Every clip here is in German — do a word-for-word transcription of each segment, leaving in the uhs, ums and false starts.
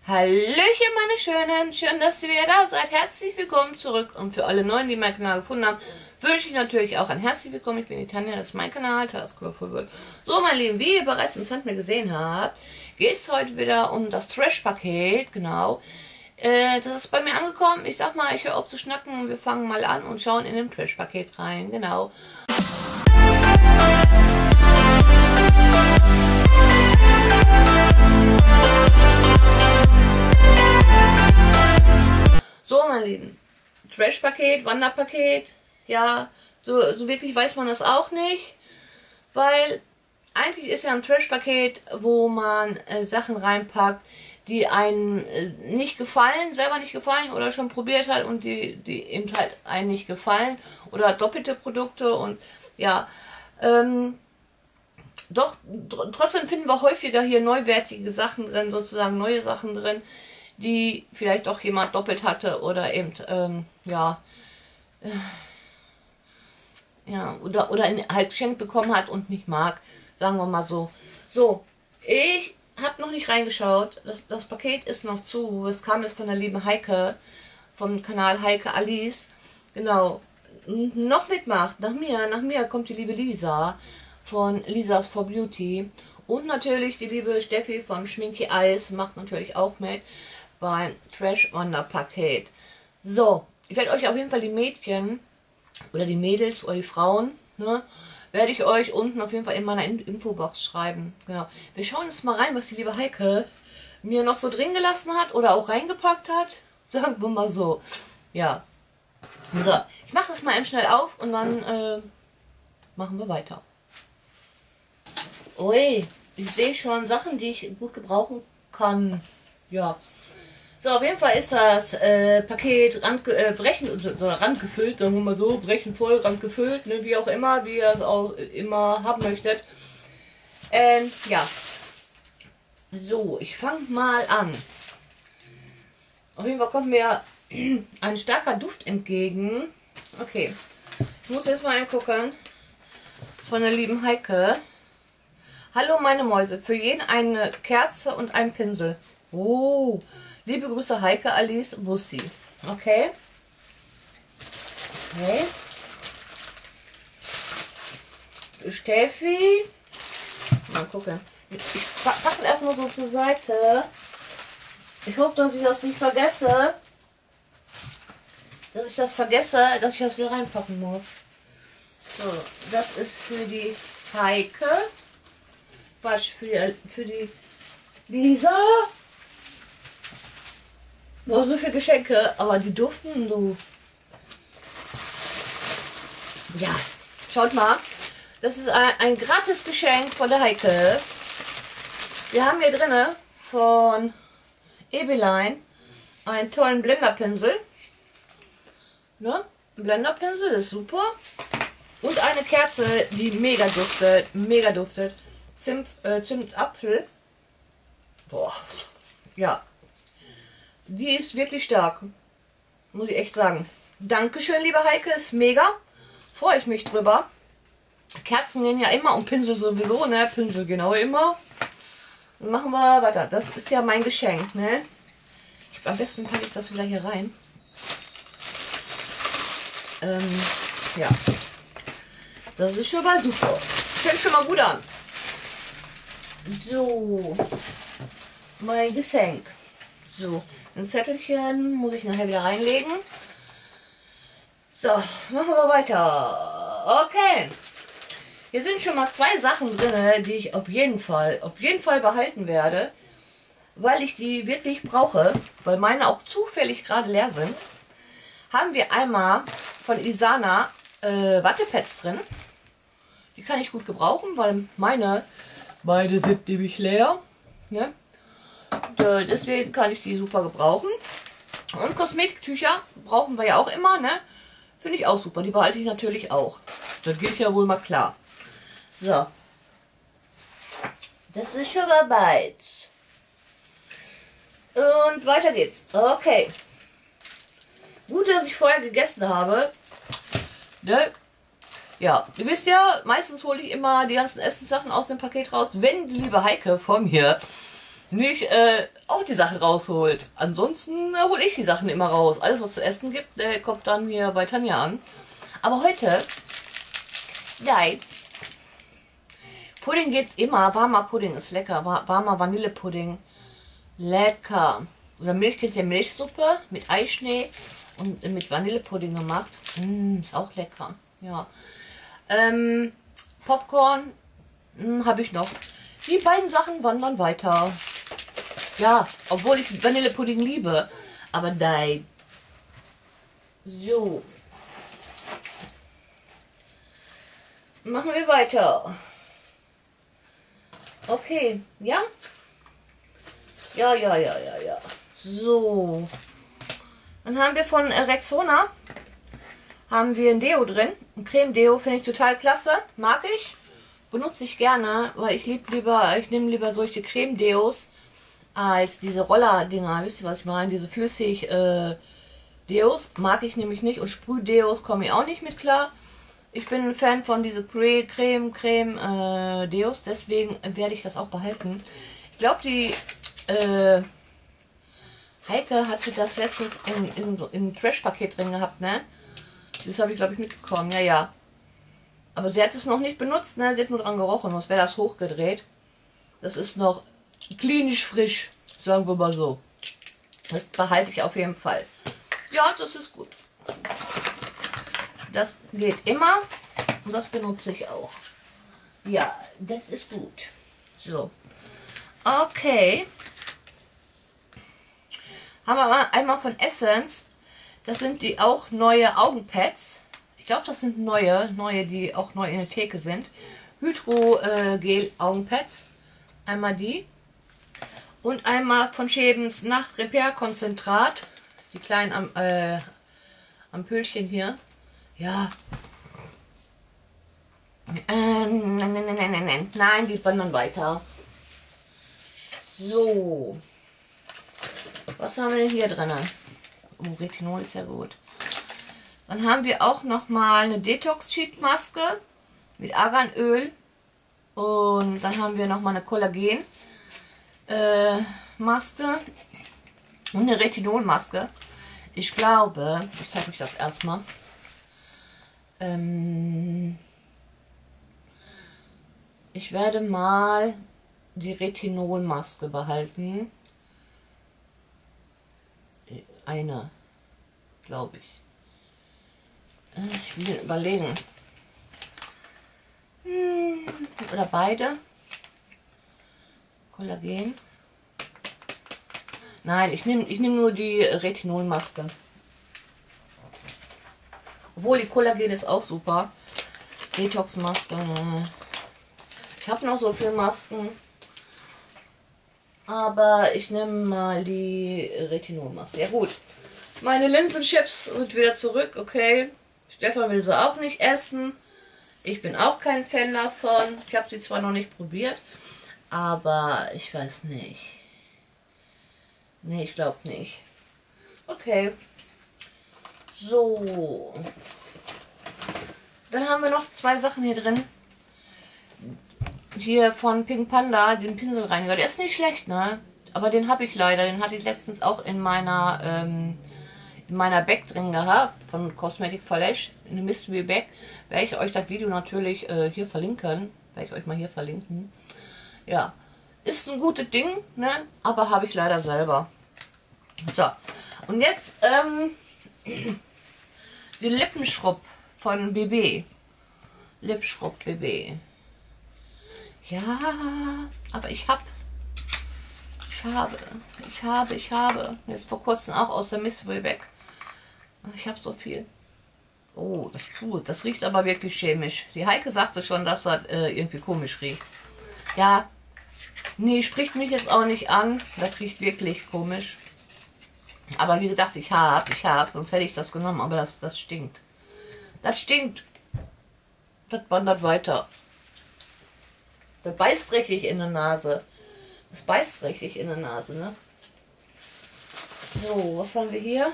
Hallöchen meine Schönen, schön, dass ihr wieder da seid. Herzlich willkommen zurück und für alle Neuen, die meinen Kanal gefunden haben, wünsche ich natürlich auch ein herzlich willkommen. Ich bin die Tanja, das ist mein Kanal, Taras Colorful World. So meine Lieben, wie ihr bereits im Thumbnail gesehen habt, geht es heute wieder um das Trash-Paket, genau. Äh, das ist bei mir angekommen. Ich sag mal, ich höre auf zu schnacken und wir fangen mal an und schauen in dem Trash-Paket rein, genau. So, meine Lieben, Trash-Paket, Wanderpaket, ja, so, so wirklich weiß man das auch nicht, weil eigentlich ist ja ein Trash-Paket, wo man äh, Sachen reinpackt, die einen äh, nicht gefallen, selber nicht gefallen oder schon probiert hat und die, die eben halt einen nicht gefallen oder doppelte Produkte und ja, ähm, doch, trotzdem finden wir häufiger hier neuwertige Sachen drin, sozusagen neue Sachen drin, die vielleicht doch jemand doppelt hatte oder eben, ähm, ja, äh, ja, oder, oder halt geschenkt bekommen hat und nicht mag, sagen wir mal so. So, ich habe noch nicht reingeschaut, das, das Paket ist noch zu, es kam jetzt von der lieben Heike, vom Kanal Heike Alice, genau, noch mitmacht, nach mir, nach mir kommt die liebe Lisa von Lisas for Beauty und natürlich die liebe Steffi von Schminky Eyes macht natürlich auch mit beim Trash-Wanderpaket. So, ich werde euch auf jeden Fall die Mädchen oder die Mädels oder die Frauen, ne, werde ich euch unten auf jeden Fall in meiner Infobox schreiben. Genau. Wir schauen jetzt mal rein, was die liebe Heike mir noch so drin gelassen hat oder auch reingepackt hat. Sagen wir mal so. Ja. So, ich mache das mal eben schnell auf und dann äh, machen wir weiter. Ui, ich sehe schon Sachen, die ich gut gebrauchen kann. Ja. So, auf jeden Fall ist das äh, Paket rand, äh, brechen, oder randgefüllt, sagen wir mal so, brechen voll, randgefüllt, ne, wie auch immer, wie ihr es auch immer haben möchtet. Ähm, ja. So, ich fange mal an. Auf jeden Fall kommt mir ein starker Duft entgegen. Okay, ich muss jetzt mal eben gucken. Das ist von der lieben Heike. Hallo meine Mäuse, für jeden eine Kerze und ein Pinsel. Oh, liebe Grüße Heike Alice Bussi. Okay. Okay. Steffi. Mal gucken. Ich packe das erstmal so zur Seite. Ich hoffe, dass ich das nicht vergesse. Dass ich das vergesse, dass ich das wieder reinpacken muss. So, das ist für die Heike. Quatsch, für die, für die Lisa. Nur so viele Geschenke, aber die duften so. Ja, schaut mal. Das ist ein, ein gratis Geschenk von der Heike. Wir haben hier drinne von Ebeline einen tollen Blenderpinsel. Ne? Ein Blenderpinsel, das ist super. Und eine Kerze, die mega duftet. Mega duftet. Zimt, äh, Zimtapfel. Boah. Ja. Die ist wirklich stark. Muss ich echt sagen. Dankeschön, liebe Heike. Ist mega. Freue ich mich drüber. Kerzen gehen ja immer und Pinsel sowieso, ne? Pinsel genau immer. Dann machen wir weiter. Das ist ja mein Geschenk, ne? Ich, am besten packe ich das wieder hier rein. Ähm, ja. Das ist schon mal super. Fängt schon mal gut an. So. Mein Geschenk. So. Ein Zettelchen muss ich nachher wieder reinlegen. So, machen wir weiter. Okay. Hier sind schon mal zwei Sachen drin, die ich auf jeden Fall, auf jeden Fall behalten werde, weil ich die wirklich brauche, weil meine auch zufällig gerade leer sind. Haben wir einmal von Isana äh, Wattepads drin. Die kann ich gut gebrauchen, weil meine beide sind nämlich leer. Ne? Deswegen kann ich die super gebrauchen. Und Kosmetiktücher brauchen wir ja auch immer, ne? Finde ich auch super. Die behalte ich natürlich auch. Das geht ja wohl mal klar. So. Das ist schon mal bald. Und weiter geht's. Okay. Gut, dass ich vorher gegessen habe. Ne? Ja, ihr wisst ja, meistens hole ich immer die ganzen Essenssachen aus dem Paket raus, wenn die liebe Heike von mir nicht äh, auch die Sachen rausholt. Ansonsten äh, hole ich die Sachen immer raus. Alles, was zu essen gibt, äh, kommt dann hier bei Tanja an. Aber heute, nein, Pudding geht immer. Warmer Pudding ist lecker. Warmer Vanillepudding, lecker. Oder Milch, kennt ihr Milchsuppe mit Eischnee und mit Vanillepudding gemacht. Mm, ist auch lecker. Ja. Ähm, Popcorn hm, habe ich noch. Die beiden Sachen wandern weiter. Ja, obwohl ich Vanillepudding liebe. Aber nein. So. Machen wir weiter. Okay, ja? Ja, ja, ja, ja, ja. So. Dann haben wir von Rexona haben wir ein Deo drin. Ein Creme-Deo finde ich total klasse. Mag ich. Benutze ich gerne, weil ich lieb lieber, ich nehme lieber solche Creme-Deos als diese Roller-Dinger. Wisst ihr, was ich meine? Diese flüssig äh, Deos mag ich nämlich nicht. Und Sprüh-Deos komme ich auch nicht mit klar. Ich bin ein Fan von diese Creme, Creme äh, Deos. Deswegen werde ich das auch behalten. Ich glaube, die äh, Heike hatte das letztens in, in, in Trash-Paket drin gehabt, ne? Das habe ich, glaube ich, mitbekommen. Ja, ja. Aber sie hat es noch nicht benutzt, ne? Sie hat nur dran gerochen, sonst wäre das hochgedreht. Das ist noch klinisch frisch, sagen wir mal so. Das behalte ich auf jeden Fall. Ja, das ist gut. Das geht immer und das benutze ich auch. Ja, das ist gut. So. Okay. Haben wir mal einmal von Essence. Das sind die auch neue Augenpads. Ich glaube, das sind neue, neue, die auch neu in der Theke sind. Hydrogel Augenpads. Einmal die. Und einmal von Schäbens Nacht-Repair-Konzentrat. Die kleinen Am äh, Ampüllchen hier. Ja. Ähm, nein, nein, nein, nein, nein, nein. Nein, die wandern weiter. So. Was haben wir denn hier drin? Oh, Retinol ist ja gut. Dann haben wir auch noch mal eine Detox-Sheet-Maske mit Arganöl. Und dann haben wir noch mal eine Kollagen äh, Maske und eine Retinol-Maske. Ich glaube, ich zeige euch das erstmal. Ähm, ich werde mal die Retinol-Maske behalten. Eine, glaube ich. Ich will überlegen. Hm, oder beide. Kollagen. Nein, ich nehme ich nehm nur die Retinol-Maske. Obwohl die Kollagen ist auch super. Detox-Maske. Ich habe noch so viele Masken. Aber ich nehme mal die Retinol-Maske. Ja gut. Meine Linsenchips sind wieder zurück. Okay. Stefan will sie auch nicht essen. Ich bin auch kein Fan davon. Ich habe sie zwar noch nicht probiert. Aber ich weiß nicht. Nee, ich glaube nicht. Okay. So. Dann haben wir noch zwei Sachen hier drin. Hier von Pink Panda, den Pinselreiniger. Der ist nicht schlecht, ne? Aber den habe ich leider. Den hatte ich letztens auch in meiner ähm, in meiner Bag drin gehabt. Von Cosmetic Flash. In dem Mystery Bag. Werde ich euch das Video natürlich äh, hier verlinken. Werde ich euch mal hier verlinken. Ja. Ist ein gutes Ding, ne? Aber habe ich leider selber. So. Und jetzt ähm, die Lippenschrubb von B B. Lippenschrubb B B. Ja, aber ich habe, ich habe, ich habe, ich habe, jetzt vor kurzem auch aus der Mystery Bag. Ich habe so viel. Oh, das tut, das riecht aber wirklich chemisch. Die Heike sagte schon, dass das äh, irgendwie komisch riecht. Ja, nee, spricht mich jetzt auch nicht an. Das riecht wirklich komisch. Aber wie gesagt, ich habe, ich habe, sonst hätte ich das genommen, aber das, das stinkt. Das stinkt. Das wandert weiter. Das beißt richtig in der Nase. Das beißt richtig in der Nase, ne? So, was haben wir hier?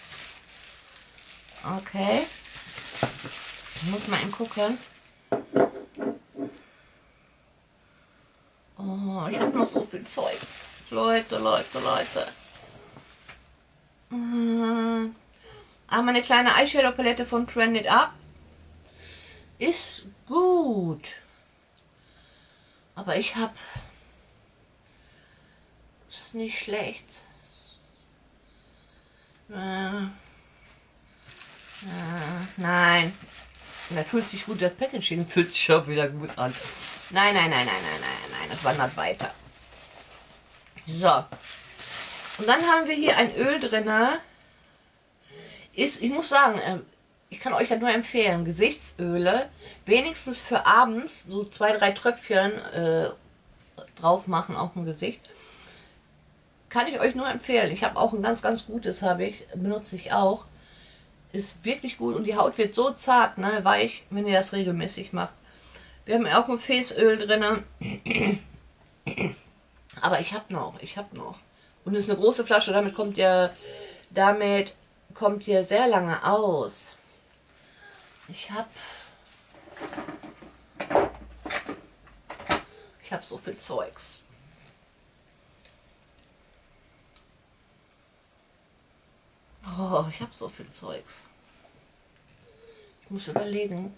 Okay. Ich muss mal gucken. Oh, ich habe noch so viel Zeug. Leute, Leute, Leute. Mhm. Aber meine kleine Eyeshadow-Palette von Trend It Up ist gut. Aber ich habe... Ist nicht schlecht. Äh, äh, nein. Das fühlt sich gut, das Packaging fühlt sich auch wieder gut an. Nein, nein, nein, nein, nein, nein, nein, das wandert weiter. So. Und dann haben wir hier ein Öl drin. Ist, ich muss sagen, ich kann euch das nur empfehlen, Gesichtsöle, wenigstens für abends, so zwei, drei Tröpfchen äh, drauf machen auf dem Gesicht. Kann ich euch nur empfehlen. Ich habe auch ein ganz, ganz gutes, habe ich, benutze ich auch. Ist wirklich gut und die Haut wird so zart, ne, weich, wenn ihr das regelmäßig macht. Wir haben auch ein Facöl drin. Aber ich habe noch, ich habe noch. Und es ist eine große Flasche, damit kommt ihr, damit kommt ihr sehr lange aus. Ich habe, ich habe so viel Zeugs. Oh, ich habe so viel Zeugs. Ich muss überlegen.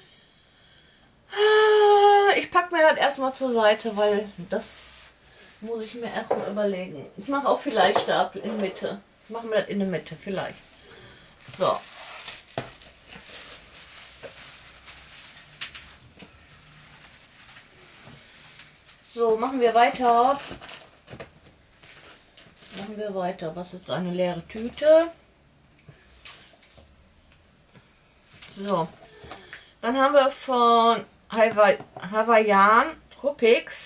Ich packe mir das erstmal zur Seite, weil das muss ich mir erstmal überlegen. Ich mache auch vielleicht Stapel in Mitte. Ich mache mir das in der Mitte, vielleicht. So. So, machen wir weiter. Machen wir weiter. Was ist eine leere Tüte? So. Dann haben wir von Hawaii, Hawaiian Tropics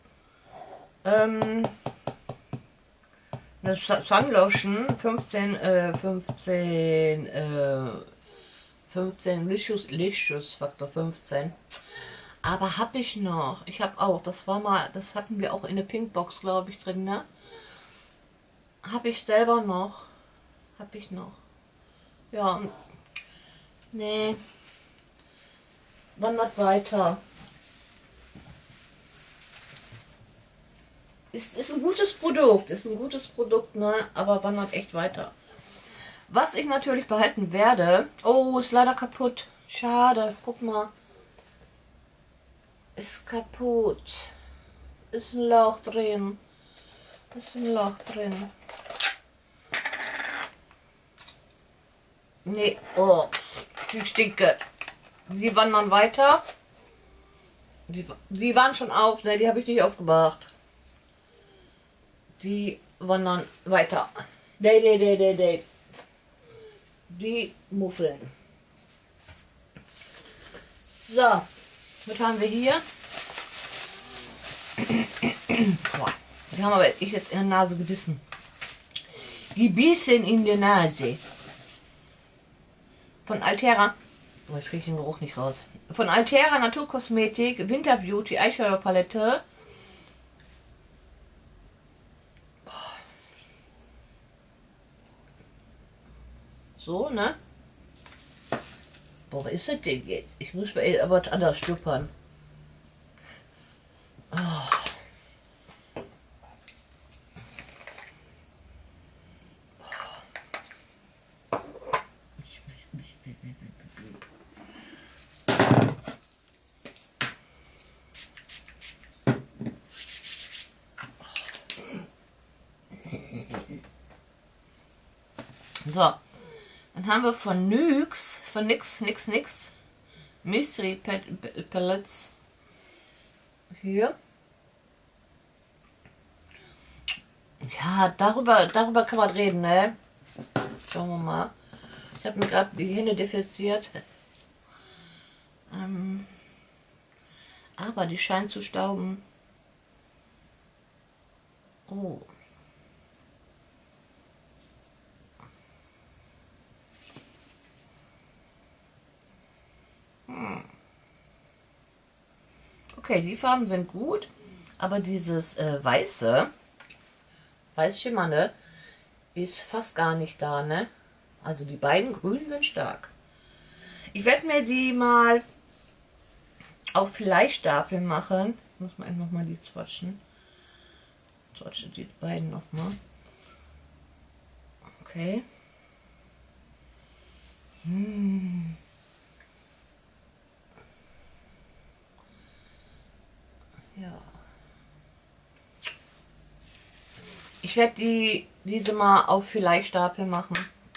ähm, eine Sunlotion fünfzehn, äh, fünfzehn, äh, fünfzehn Licious, Licious Faktor fünfzehn. Aber habe ich noch. Ich habe auch. Das war mal, das hatten wir auch in der Pinkbox, glaube ich, drin, ne? Habe ich selber noch. Habe ich noch. Ja. Nee. Wandert weiter. Ist, ist ein gutes Produkt. Ist ein gutes Produkt, ne? Aber wandert echt weiter. Was ich natürlich behalten werde. Oh, ist leider kaputt. Schade. Guck mal. Ist kaputt. Ist ein Lauch drin. Ist ein Loch drin. Nee, oh, die stinken. Die wandern weiter. Die, die waren schon auf, ne? Die habe ich nicht aufgemacht. Die wandern weiter. Nee, nee, nee, nee, nee. Die muffeln. So, was haben wir hier? Boah, die haben aber ich jetzt in der Nase gebissen. Gebissen in der Nase. Von Altera. Oh, jetzt kriege ich den Geruch nicht raus. Von Altera Naturkosmetik Winter Beauty Eyeshadow Palette. So, ne? Boah, was ist das denn jetzt? Ich muss mal aber anders schnuppern. Oh. So, dann haben wir von Nyx, von Nix, Nix, Nix, Mystery Palettes hier. Ja, darüber, darüber kann man reden, ne? Schauen wir mal. Ich habe mir gerade die Hände desinfiziert. Ähm, aber die scheinen zu stauben. Oh. Okay, die Farben sind gut, aber dieses äh, weiße, weiß schimmernde, ist fast gar nicht da, ne? Also die beiden grünen sind stark. Ich werde mir die mal auf Fleischstapel machen. Ich muss mal eben noch mal die zwatschen. swatche die beiden nochmal. Okay. Hm. Ja. Ich werde die diese mal auf vielleicht Stapel machen.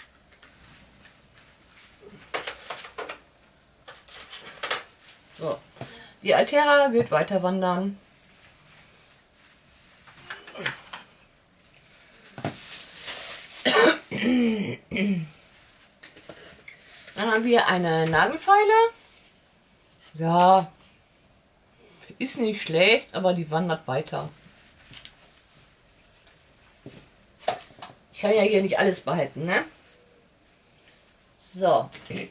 So. Die Altera wird weiter wandern. Dann haben wir eine Nagelfeile. Ja, ist nicht schlecht, aber die wandert weiter. Ich kann ja hier nicht alles behalten, ne? So.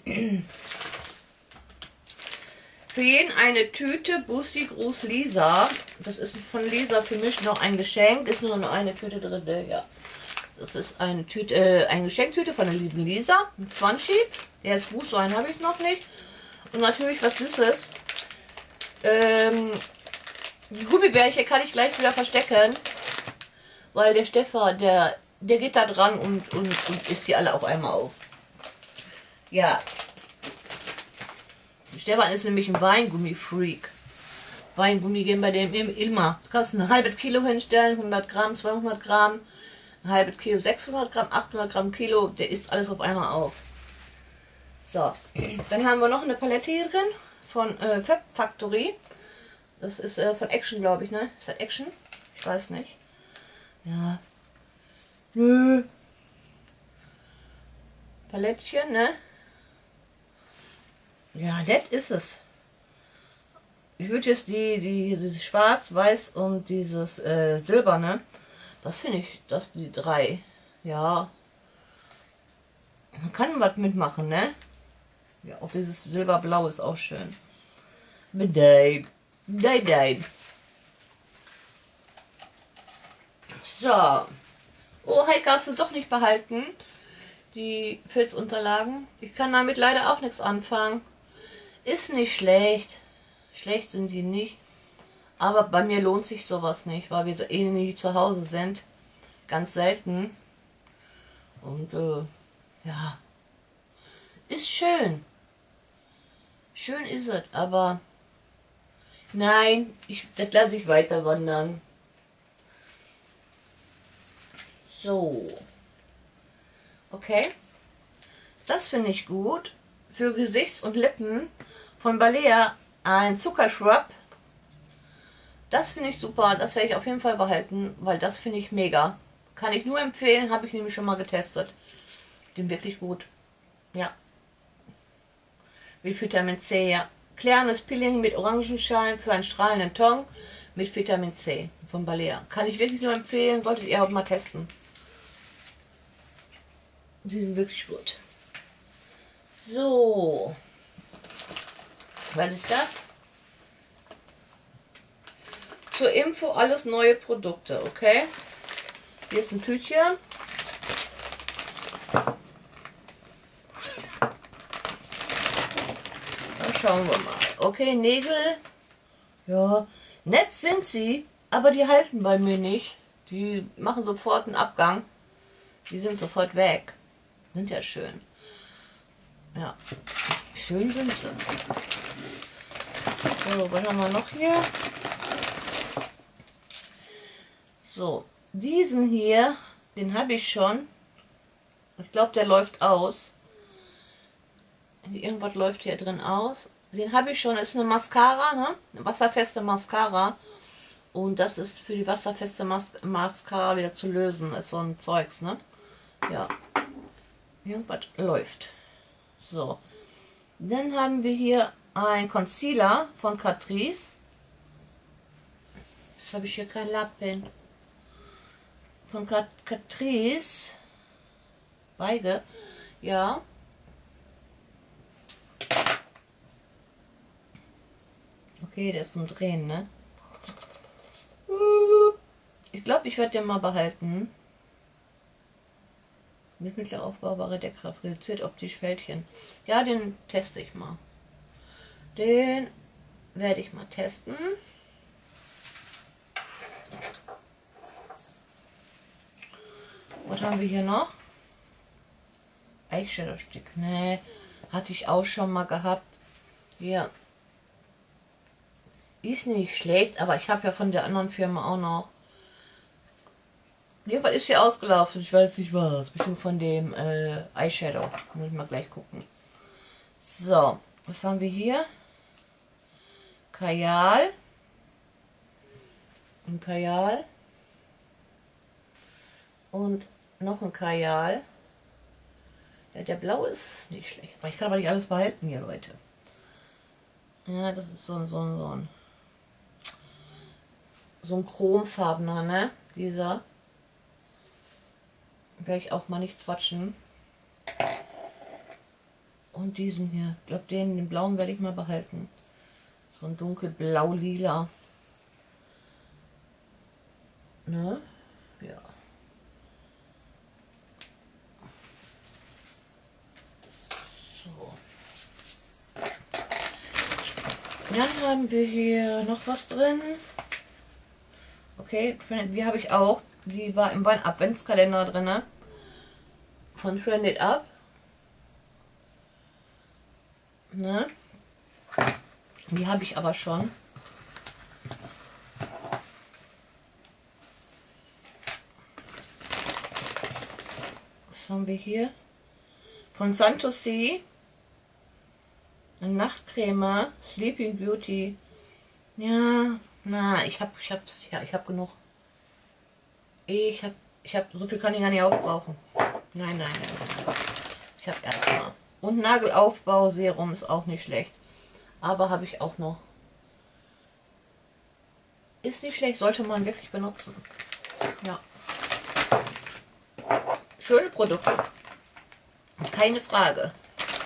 Für jeden eine Tüte Bussi Gruß Lisa. Das ist von Lisa für mich noch ein Geschenk. Ist nur eine Tüte drin, ja. Das ist eine Tüte, äh, eine Geschenktüte von der lieben Lisa. Ein zwanzig. Der ist gut, so einen habe ich noch nicht. Und natürlich was Süßes. Ähm, die Gummibärchen kann ich gleich wieder verstecken. Weil der Stefan, der, der geht da dran und, und, und isst die alle auf einmal auf. Ja. Stefan ist nämlich ein Weingummi-Freak. Weingummi gehen bei dem immer. Du kannst ein halbes Kilo hinstellen, hundert Gramm, zweihundert Gramm. Ein halbes Kilo, sechshundert Gramm, achthundert Gramm Kilo, der isst alles auf einmal auf. So, dann haben wir noch eine Palette hier drin von äh, Fab Factory. Das ist äh, von Action, glaube ich, ne? Ist das Action? Ich weiß nicht. Ja. Nö. Palettchen, ne? Ja, das ist es. Ich würde jetzt die, die, dieses Schwarz, Weiß und dieses äh, Silberne. Das finde ich, das die drei. Ja. Man kann was mitmachen, ne? Ja, auch dieses Silberblau ist auch schön. Bedei. Dei, dei. So. Oh, Heike, hast du doch nicht behalten. Die Filzunterlagen. Ich kann damit leider auch nichts anfangen. Ist nicht schlecht. Schlecht sind die nicht. Aber bei mir lohnt sich sowas nicht, weil wir so eh nie zu Hause sind. Ganz selten. Und äh, ja. Ist schön. Schön ist es, aber nein, ich, das lasse ich weiter wandern. So. Okay. Das finde ich gut. Für Gesichts- und Lippen von Balea ein Zuckerschrub. Das finde ich super. Das werde ich auf jeden Fall behalten, weil das finde ich mega. Kann ich nur empfehlen, habe ich nämlich schon mal getestet. Den wirklich gut. Ja. Mit Vitamin C, ja. Klärendes Peeling mit Orangenschalen für einen strahlenden Ton mit Vitamin C von Balea. Kann ich wirklich nur empfehlen, solltet ihr auch mal testen. Die sind wirklich gut. So. Was ist das? Zur Info alles neue Produkte, okay? Hier ist ein Tütchen. Dann schauen wir mal. Okay, Nägel. Ja, nett sind sie, aber die halten bei mir nicht. Die machen sofort einen Abgang. Die sind sofort weg. Sind ja schön. Ja, schön sind sie. So, was haben wir noch hier? So, diesen hier, den habe ich schon. Ich glaube, der läuft aus. Irgendwas läuft hier drin aus. Den habe ich schon. Das ist eine Mascara, ne? Eine wasserfeste Mascara. Und das ist für die wasserfeste Mas Mascara wieder zu lösen. Ist so ein Zeugs, ne? Ja. Irgendwas läuft. So. Dann haben wir hier ein Concealer von Catrice. Jetzt habe ich hier kein Lappen. Von Cat Catrice. Beide. Ja. Okay, der ist zum Drehen, ne? Ich glaube, ich werde den mal behalten. Mit mittler aufbaubare Deckkraft reduziert optisch Fältchen. Ja, den teste ich mal. Den werde ich mal testen. Was haben wir hier noch? Eyeshadow-Stick. Ne, hatte ich auch schon mal gehabt. Hier. Ist nicht schlecht, aber ich habe ja von der anderen Firma auch noch. Jedenfalls ist sie ausgelaufen. Ich weiß nicht was. Bestimmt von dem äh, Eyeshadow. Muss ich mal gleich gucken. So, was haben wir hier? Kajal. Ein Kajal. Und noch ein Kajal. Ja, der blaue ist nicht schlecht. Ich kann aber nicht alles behalten hier, Leute. Ja, das ist so ein, so ein, so ein, so ein chromfarbener, ne? Dieser. Werde ich auch mal nicht swatchen. Und diesen hier. Ich glaube, den, den blauen werde ich mal behalten. So ein dunkelblau-lila. Ne? Ja. So. Dann haben wir hier noch was drin. Okay, die habe ich auch. Die war im Adventskalender drin. Von Trended Up. Ne? Die habe ich aber schon. Was haben wir hier? Von Santosi. Eine Nachtcreme. Sleeping Beauty. Ja, na, ich habe ich hab's, ja, ich habe genug. Ich habe ich habe so viel kann ich gar nicht aufbrauchen. Nein, nein, nein. Ich habe erstmal. Und Nagelaufbau-Serum ist auch nicht schlecht. Aber habe ich auch noch. Ist nicht schlecht, sollte man wirklich benutzen. Ja. Schöne Produkte. Keine Frage.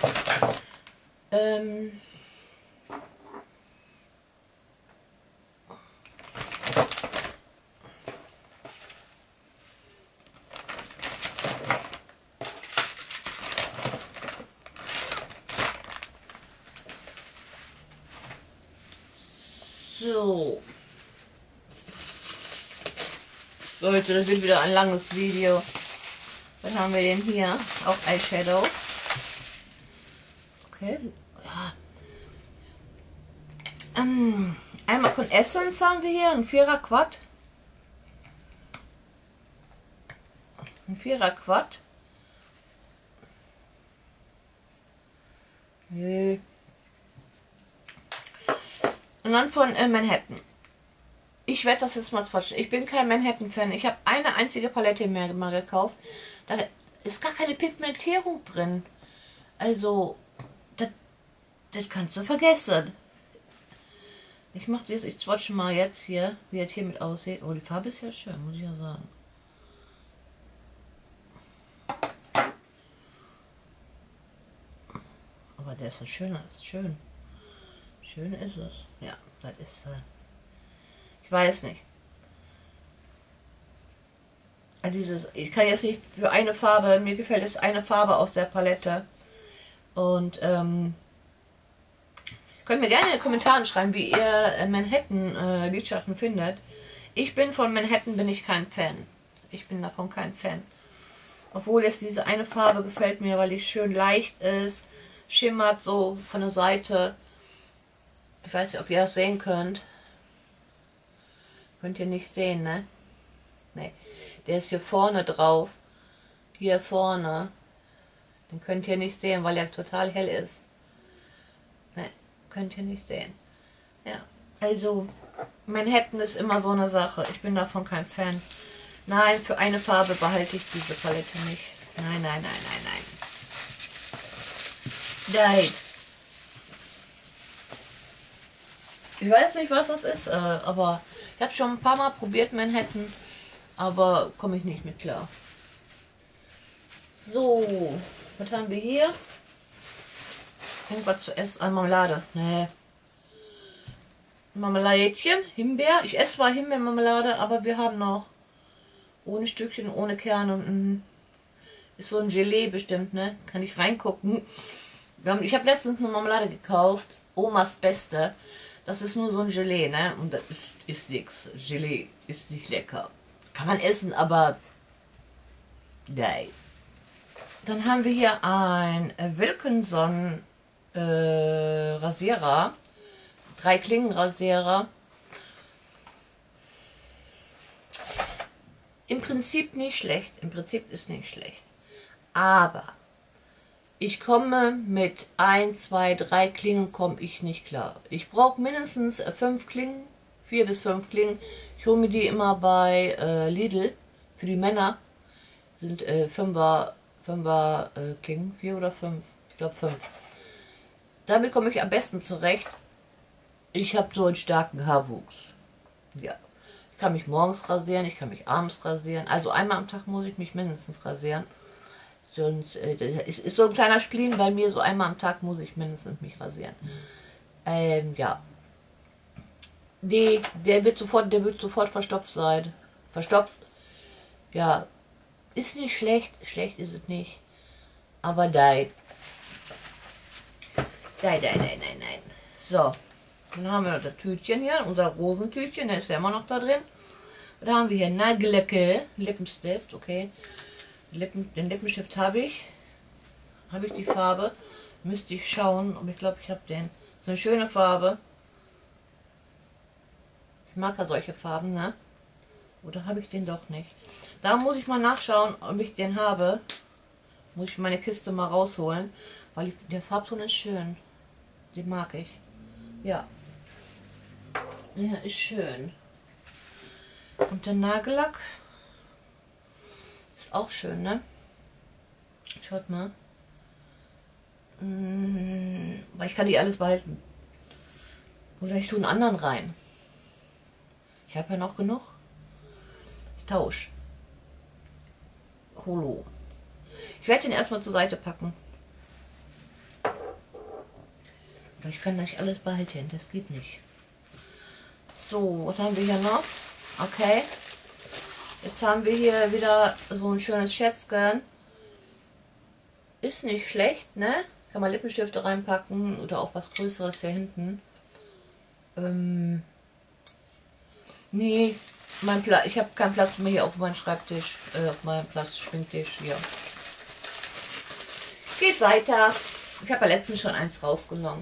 Ähm. So. Leute, das wird wieder ein langes Video. Was haben wir denn hier? Auch Eyeshadow. Okay. Ja. Ähm, einmal von Essence haben wir hier. Ein Vierer Quad. Ein Vierer Quad. Nee. Und dann von äh, Manhattan. Ich werde das jetzt mal swatchen. Ich bin kein Manhattan-Fan. Ich habe eine einzige Palette mehr mal gekauft. Da ist gar keine Pigmentierung drin. Also, das, das kannst du vergessen. Ich mache das, ich swatche mal jetzt hier, wie das hiermit aussieht. Oh, die Farbe ist ja schön, muss ich ja sagen. Aber der ist ein schöner, ist schön. Schön ist es. Ja, das ist, äh, ich weiß nicht. Also dieses, ich kann jetzt nicht für eine Farbe, mir gefällt es eine Farbe aus der Palette. Und, ähm, könnt mir gerne in den Kommentaren schreiben, wie ihr Manhattan äh, Lidschatten findet. Ich bin von Manhattan, bin ich kein Fan. Ich bin davon kein Fan. Obwohl jetzt diese eine Farbe gefällt mir, weil die schön leicht ist, schimmert so von der Seite. Ich weiß nicht, ob ihr das sehen könnt. Könnt ihr nicht sehen, ne? Ne. Der ist hier vorne drauf. Hier vorne. Den könnt ihr nicht sehen, weil er total hell ist. Ne, könnt ihr nicht sehen. Ja, also Manhattan ist immer so eine Sache. Ich bin davon kein Fan. Nein, für eine Farbe behalte ich diese Palette nicht. Nein, nein, nein, nein, nein. Nein. Ich weiß nicht, was das ist, äh, aber ich habe schon ein paar Mal probiert Manhattan, aber komme ich nicht mit klar. So, was haben wir hier? Irgendwas zu essen, eine Marmelade. Nee. Marmeladchen, Himbeer. Ich esse zwar Himbeermarmelade, aber wir haben noch ohne Stückchen, ohne Kerne. Mh. Ist so ein Gelee bestimmt, ne? Kann ich reingucken. Wir haben, ich habe letztens eine Marmelade gekauft. Omas Beste. Das ist nur so ein Gelee, ne? Und das ist, ist nichts. Gelee ist nicht lecker. Kann man essen, aber Nein. Dann haben wir hier ein Wilkinson äh, Rasierer. Drei Klingenrasierer. Im Prinzip nicht schlecht. Im Prinzip ist nicht schlecht. Aber ich komme mit ein, zwei, drei Klingen komme ich nicht klar. Ich brauche mindestens fünf Klingen, vier bis fünf Klingen. Ich hole mir die immer bei äh, Lidl. Für die Männer sind äh, Fünfer, Fünfer äh, Klingen, vier oder fünf. Ich glaube fünf. Damit komme ich am besten zurecht. Ich habe so einen starken Haarwuchs. Ja. Ich kann mich morgens rasieren, ich kann mich abends rasieren. Also einmal am Tag muss ich mich mindestens rasieren. Sonst äh, ist, ist so ein kleiner Spleen bei mir, so einmal am Tag muss ich mindestens mich rasieren. Ähm, ja. Die, der wird sofort, der wird sofort verstopft sein. Verstopft. Ja. Ist nicht schlecht. Schlecht ist es nicht. Aber nein. Nein, nein, nein, nein, nein. So. Dann haben wir das Tütchen hier, unser Rosentütchen, der ist ja immer noch da drin. Da haben wir hier Nagellack, Lippenstift, okay. Lippen, den Lippenstift habe ich. Habe ich die Farbe. Müsste ich schauen, aber ich glaube, ich habe den. Das ist eine schöne Farbe. Ich mag ja solche Farben, ne? Oder habe ich den doch nicht? Da muss ich mal nachschauen, ob ich den habe. Muss ich meine Kiste mal rausholen, weil die, der Farbton ist schön. Den mag ich. Ja. Der ist schön. Und der Nagellack ist auch schön, ne? Schaut mal. Hm, weil ich kann die alles behalten. Oder ich tue einen anderen rein. Ich habe ja noch genug. Ich tausche. Holo. Ich werde den erstmal zur Seite packen. Ich kann nicht alles behalten, das geht nicht. So, was haben wir hier noch? Okay. Jetzt haben wir hier wieder so ein schönes Schätzchen. Ist nicht schlecht, ne? Kann man Lippenstifte reinpacken oder auch was Größeres hier hinten. Ähm, nee, mein Pla ich habe keinen Platz mehr hier auf meinem Schreibtisch, äh, auf meinem Platz Schminktisch hier. Geht weiter. Ich habe ja letztens schon eins rausgenommen.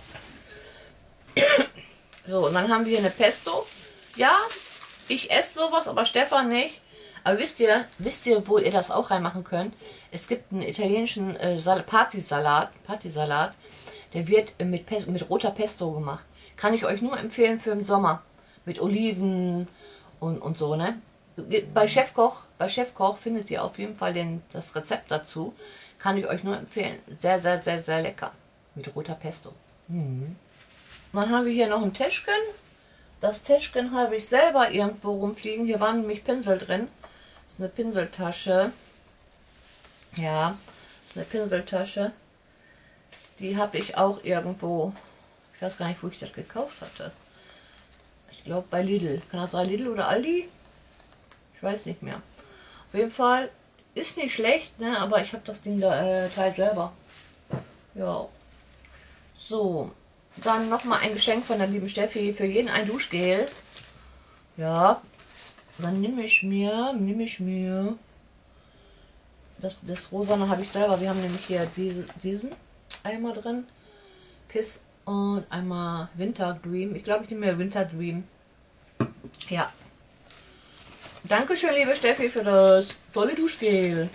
So, und dann haben wir hier eine Pesto. Ja, ich esse sowas, aber Stefan nicht. Aber wisst ihr, wisst ihr, wo ihr das auch reinmachen könnt? Es gibt einen italienischen äh, Partysalat, Partysalat, der wird äh, mit, Pesto, mit roter Pesto gemacht. Kann ich euch nur empfehlen für den Sommer. Mit Oliven und, und so, ne? Bei Chefkoch, bei Chefkoch findet ihr auf jeden Fall den, das Rezept dazu. Kann ich euch nur empfehlen. Sehr, sehr, sehr, sehr lecker. Mit roter Pesto. Mhm. Dann haben wir hier noch ein Täschchen. Das Täschchen habe ich selber irgendwo rumfliegen. Hier waren nämlich Pinsel drin. Das ist eine Pinseltasche. Ja, das ist eine Pinseltasche. Die habe ich auch irgendwo. Ich weiß gar nicht, wo ich das gekauft hatte. Ich glaube bei Lidl. Kann das sein, Lidl oder Aldi? Ich weiß nicht mehr. Auf jeden Fall ist nicht schlecht, ne? Aber ich habe das Ding da äh, Teil selber. Ja. So. Dann nochmal ein Geschenk von der lieben Steffi. Für jeden ein Duschgel. Ja. Dann nehme ich mir, nehme ich mir. Das, das Rosane habe ich selber. Wir haben nämlich hier diese, diesen einmal drin. Kiss und einmal Winter Dream. Ich glaube, ich nehme mir Winter Dream. Ja. Dankeschön, liebe Steffi, für das tolle Duschgel.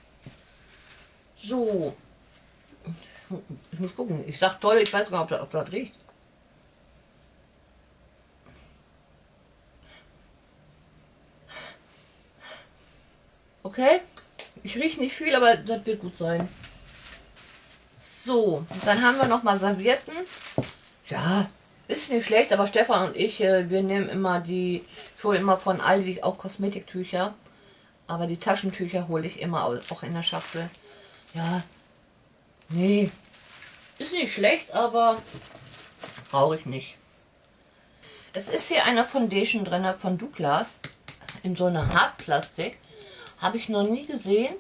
So. Ich muss gucken. Ich sag toll, ich weiß gar nicht, ob das, ob das riecht. Okay. Ich rieche nicht viel, aber das wird gut sein. So, dann haben wir noch mal Servietten. Ja, ist nicht schlecht, aber Stefan und ich, wir nehmen immer die, ich hole immer von Aldi auch Kosmetiktücher. Aber die Taschentücher hole ich immer auch in der Schachtel. Ja, nee, ist nicht schlecht, aber brauche ich nicht. Es ist hier eine Foundation drin von Douglas in so einer Hartplastik. Habe ich noch nie gesehen.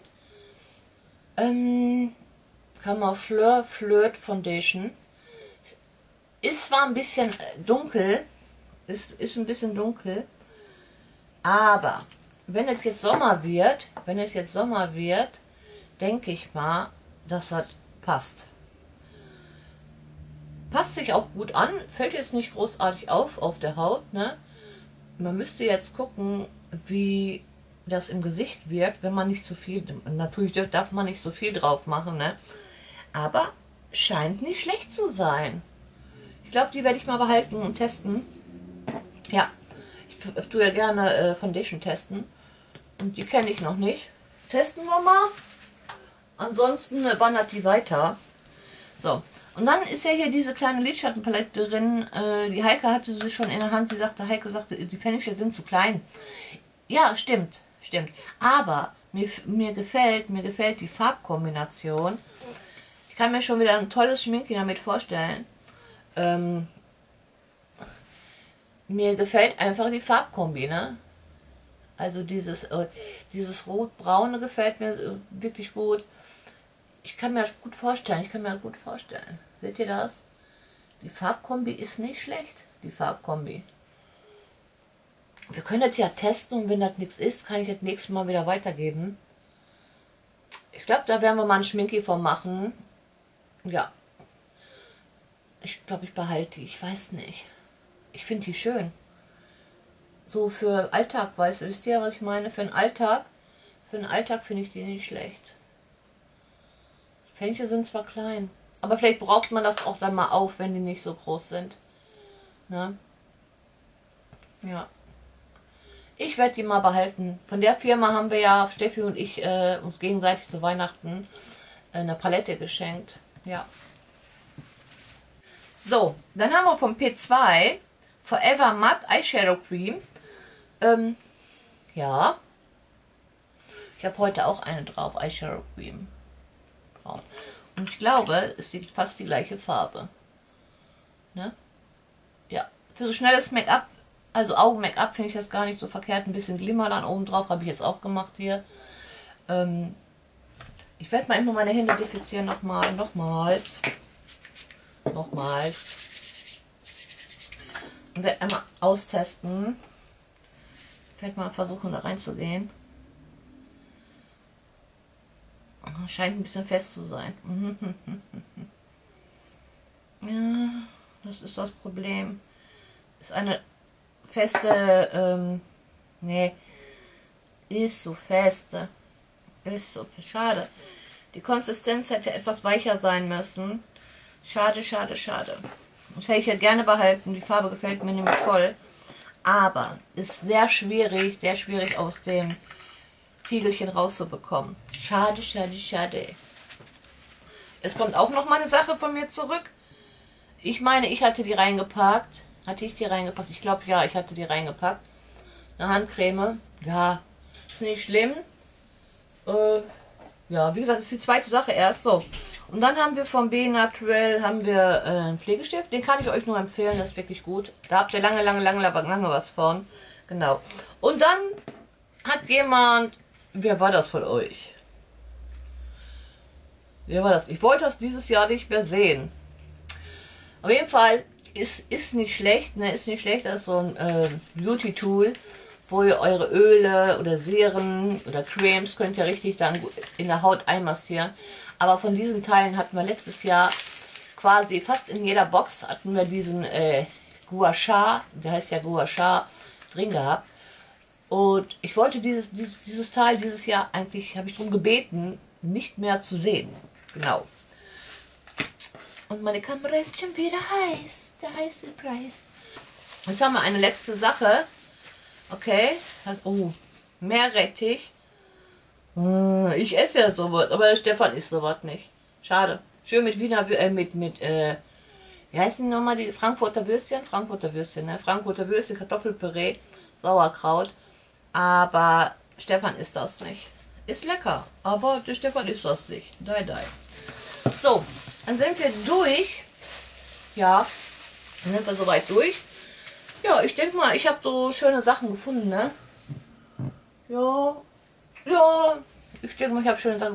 Ähm, Camoufleur Flirt Foundation. Ist zwar ein bisschen dunkel, ist, ist ein bisschen dunkel, aber wenn es jetzt Sommer wird, wenn es jetzt Sommer wird, denke ich mal, dass das passt. Passt sich auch gut an, fällt jetzt nicht großartig auf auf der Haut, ne? Man müsste jetzt gucken, wie das im Gesicht wird, wenn man nicht zu viel, natürlich darf man nicht so viel drauf machen, ne? Aber scheint nicht schlecht zu sein. Ich glaube, die werde ich mal behalten und testen. Ja, ich tue ja gerne äh, Foundation testen. Und die kenne ich noch nicht. Testen wir mal. Ansonsten äh, wandert die weiter. So, und dann ist ja hier diese kleine Lidschattenpalette drin. Äh, die Heike hatte sie schon in der Hand. Sie sagte, Heike sagte, die Pfennige sind zu klein. Ja, stimmt, stimmt. Aber mir, mir gefällt, mir gefällt die Farbkombination. Ich kann mir schon wieder ein tolles Schminken damit vorstellen. Ähm, mir gefällt einfach die Farbkombi, ne? Also dieses, äh, dieses Rot-Braune gefällt mir äh, wirklich gut. Ich kann mir das gut vorstellen, ich kann mir das gut vorstellen. Seht ihr das? Die Farbkombi ist nicht schlecht, die Farbkombi. Wir können das ja testen und wenn das nichts ist, kann ich das nächste Mal wieder weitergeben. Ich glaube, da werden wir mal ein Schminki von machen. Ja. Ich glaube, ich behalte die. Ich weiß nicht. Ich finde die schön. So für Alltag, weißt du, wisst ihr, was ich meine? Für den Alltag, für den Alltag finde ich die nicht schlecht. Fenchel sind zwar klein, aber vielleicht braucht man das auch dann mal auf, wenn die nicht so groß sind. Ne? Ja. Ich werde die mal behalten. Von der Firma haben wir ja, Steffi und ich, äh, uns gegenseitig zu Weihnachten eine Palette geschenkt. Ja. So, dann haben wir vom P zwei Forever Matte Eyeshadow Cream. Ähm, ja. Ich habe heute auch eine drauf, Eyeshadow Cream. Braun. Und ich glaube, es ist fast die gleiche Farbe. Ne? Ja. Für so schnelles Make-up, also Augen-Make-up, finde ich das gar nicht so verkehrt. Ein bisschen Glimmer dann oben drauf, habe ich jetzt auch gemacht hier. Ähm, ich werde mal immer meine Hände desinfizieren, nochmal, nochmals. Nochmals. Und werde einmal austesten. Ich werde mal versuchen, da reinzugehen. Scheint ein bisschen fest zu sein. Ja, das ist das Problem. Ist eine feste, ähm, nee, ist so feste. Ist so schade. Die Konsistenz hätte etwas weicher sein müssen. Schade, schade, schade. Das hätte ich ja gerne behalten. Die Farbe gefällt mir nämlich voll. Aber ist sehr schwierig, sehr schwierig aus dem Tiegelchen rauszubekommen. Schade, schade, schade. Es kommt auch noch mal eine Sache von mir zurück. Ich meine, ich hatte die reingepackt. Hatte ich die reingepackt? Ich glaube, ja, ich hatte die reingepackt. Eine Handcreme. Ja, ist nicht schlimm. Äh, ja, wie gesagt, das ist die zweite Sache erst. So. Und dann haben wir vom B Naturel haben wir äh, einen Pflegestift. Den kann ich euch nur empfehlen. Das ist wirklich gut. Da habt ihr lange, lange, lange, lange was von. Genau. Und dann hat jemand... Wer war das von euch? Wer war das? Ich wollte das dieses Jahr nicht mehr sehen. Auf jeden Fall ist, ist nicht schlecht, ne? Ist nicht schlecht, das ist so ein äh, Beauty-Tool, wo ihr eure Öle oder Seren oder Cremes könnt ihr richtig dann in der Haut einmassieren. Aber von diesen Teilen hatten wir letztes Jahr quasi fast in jeder Box hatten wir diesen äh, Gua Sha, der heißt ja Gua Sha, drin gehabt. Und ich wollte dieses, dieses, dieses Teil dieses Jahr eigentlich, habe ich darum gebeten, nicht mehr zu sehen. Genau. Und meine Kamera ist schon wieder heiß. Der heiße Preis. Jetzt haben wir eine letzte Sache. Okay. Oh, Meerrettich. Ich esse ja sowas, aber der Stefan isst sowas nicht. Schade. Schön mit Wiener, äh, mit, mit, äh, wie heißen die nochmal, die Frankfurter Würstchen? Frankfurter Würstchen, ne? Frankfurter Würstchen, Kartoffelpüree, Sauerkraut. Aber Stefan isst das nicht. Ist lecker, aber der Stefan isst das nicht. Dei, dei. So, dann sind wir durch. Ja, dann sind wir soweit durch. Ja, ich denke mal, ich habe so schöne Sachen gefunden, ne? Ja, ja, ich denke mal, ich habe schöne Sachen gefunden.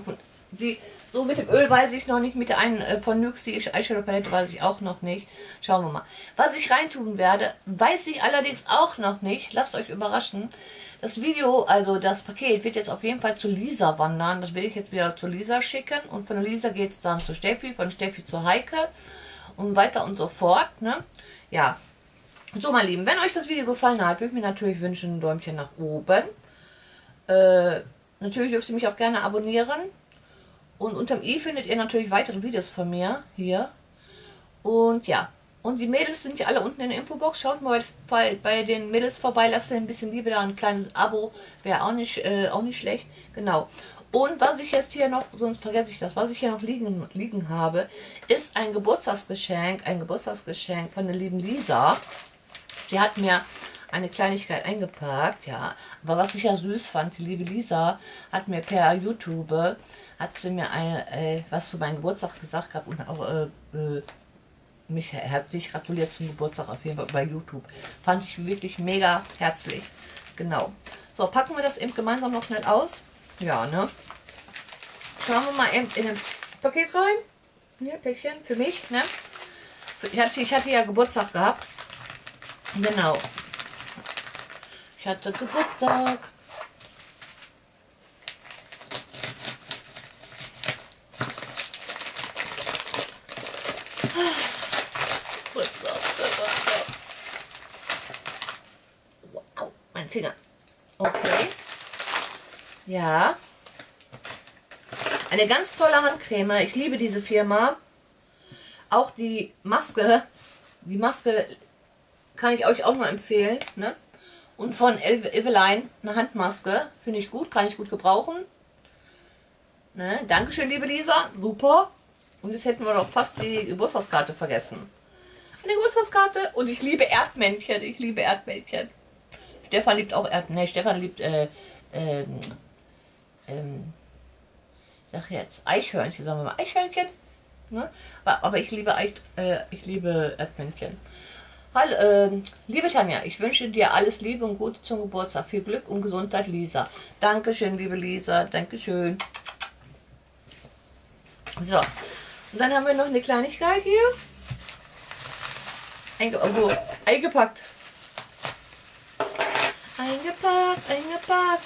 Die, so mit dem Öl weiß ich noch nicht, mit der einen äh, von N Y X, die Eyeshadow Palette weiß ich auch noch nicht. Schauen wir mal. Was ich reintun werde, weiß ich allerdings auch noch nicht. Lasst euch überraschen. Das Video, also das Paket, wird jetzt auf jeden Fall zu Lisa wandern. Das werde ich jetzt wieder zu Lisa schicken. Und von der Lisa geht es dann zu Steffi, von Steffi zu Heike und weiter und so fort. Ne? Ja. So, meine Lieben, wenn euch das Video gefallen hat, würde ich mir natürlich wünschen, ein Däumchen nach oben. Äh, natürlich dürft ihr mich auch gerne abonnieren. Und unterm i findet ihr natürlich weitere Videos von mir hier. Und ja. Und die Mädels sind ja alle unten in der Infobox. Schaut mal bei, bei den Mädels vorbei. Lasst ihr ein bisschen Liebe da. Ein kleines Abo wäre auch nicht, äh, auch nicht schlecht. Genau. Und was ich jetzt hier noch, sonst vergesse ich das, was ich hier noch liegen, liegen habe, ist ein Geburtstagsgeschenk. Ein Geburtstagsgeschenk von der lieben Lisa. Sie hat mir eine Kleinigkeit eingepackt, ja. Aber was ich ja süß fand, die liebe Lisa hat mir per YouTube, hat sie mir ein, äh, was zu meinem Geburtstag gesagt gehabt und auch äh, äh, mich herzlich gratuliert zum Geburtstag auf jeden Fall bei YouTube. Fand ich wirklich mega herzlich. Genau. So, packen wir das eben gemeinsam noch schnell aus. Ja, ne? Schauen wir mal eben in ein Paket rein. Hier, Päckchen für mich, ne? Ich hatte, ich hatte ja Geburtstag gehabt. Genau. Ich hatte Geburtstag. Wow, mein Finger. Okay. Ja. Eine ganz tolle Handcreme. Ich liebe diese Firma. Auch die Maske. Die Maske kann ich euch auch nur empfehlen. Ne? Und von Eveline eine Handmaske. Finde ich gut. Kann ich gut gebrauchen. Ne? Dankeschön, liebe Lisa. Super. Und jetzt hätten wir doch fast die Geburtstagskarte vergessen. Eine Geburtstagskarte. Und ich liebe Erdmännchen. Ich liebe Erdmännchen. Stefan liebt auch Erdmännchen. Ne, Stefan liebt, äh, ähm, ähm, sag jetzt, Eichhörnchen. Sagen wir mal Eichhörnchen. Ne? Aber, aber ich liebe, Eich, äh, ich liebe Erdmännchen. Hallo, äh, liebe Tanja, ich wünsche dir alles Liebe und Gute zum Geburtstag. Viel Glück und Gesundheit, Lisa. Dankeschön, liebe Lisa. Dankeschön. So. Und dann haben wir noch eine Kleinigkeit hier. Einge oh, eingepackt. Eingepackt, eingepackt.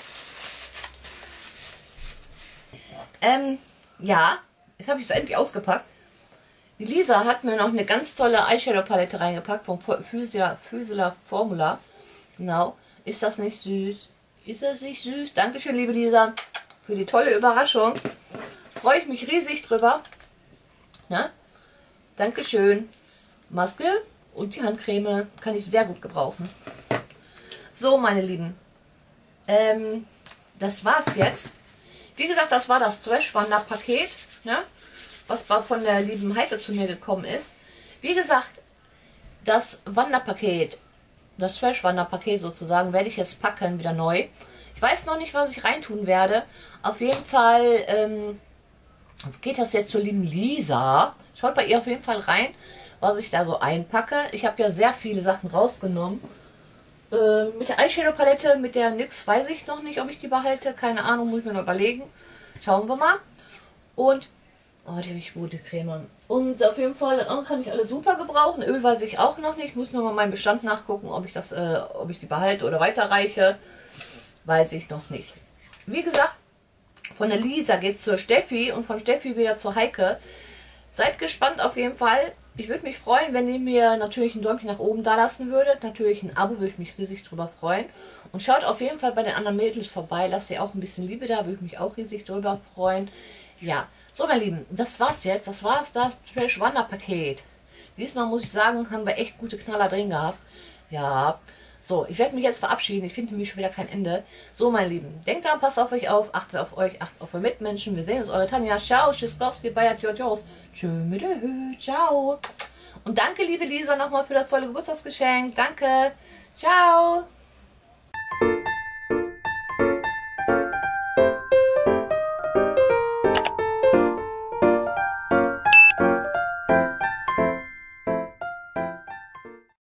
Ähm, ja. Jetzt habe ich es endlich ausgepackt. Die Lisa hat mir noch eine ganz tolle Eyeshadow-Palette reingepackt vom Physila Formula. Genau. Ist das nicht süß? Ist das nicht süß? Dankeschön, liebe Lisa, für die tolle Überraschung. Freue ich mich riesig drüber. Na? Dankeschön. Maske und die Handcreme kann ich sehr gut gebrauchen. So, meine Lieben. Ähm, das war's jetzt. Wie gesagt, das war das Trash-Wander-Paket. Ne? Was von der lieben Heike zu mir gekommen ist. Wie gesagt, das Wanderpaket, das Trash-Wanderpaket sozusagen, werde ich jetzt packen, wieder neu. Ich weiß noch nicht, was ich reintun werde. Auf jeden Fall ähm, geht das jetzt zur lieben Lisa. Schaut bei ihr auf jeden Fall rein, was ich da so einpacke. Ich habe ja sehr viele Sachen rausgenommen. Äh, mit der Eyeshadow-Palette, mit der N Y X weiß ich noch nicht, ob ich die behalte. Keine Ahnung, muss ich mir noch überlegen. Schauen wir mal. Und oh, die habe ich gute Creme. Und auf jeden Fall kann ich alle super gebrauchen. Öl weiß ich auch noch nicht. Ich muss nur mal meinen Bestand nachgucken, ob ich das, äh, ob ich die behalte oder weiterreiche. Weiß ich noch nicht. Wie gesagt, von der Lisa geht es zur Steffi und von Steffi wieder zur Heike. Seid gespannt auf jeden Fall. Ich würde mich freuen, wenn ihr mir natürlich ein Däumchen nach oben da lassen würdet. Natürlich ein Abo, würde ich mich riesig drüber freuen. Und schaut auf jeden Fall bei den anderen Mädels vorbei. Lasst ihr auch ein bisschen Liebe da, würde ich mich auch riesig drüber freuen. Ja, so meine Lieben, das war's jetzt. Das war's, das Trash-Wander-Paket. Diesmal muss ich sagen, haben wir echt gute Knaller drin gehabt. Ja, so, ich werde mich jetzt verabschieden. Ich finde nämlich schon wieder kein Ende. So, meine Lieben, denkt daran, passt auf euch auf, achtet auf euch, achtet auf eure Mitmenschen. Wir sehen uns, eure Tanja. Ciao, tschüsskowski, Bayer, Tjotjos. Tschö mit der Hü, ciao. Und danke, liebe Lisa, nochmal für das tolle Geburtstagsgeschenk. Danke. Ciao.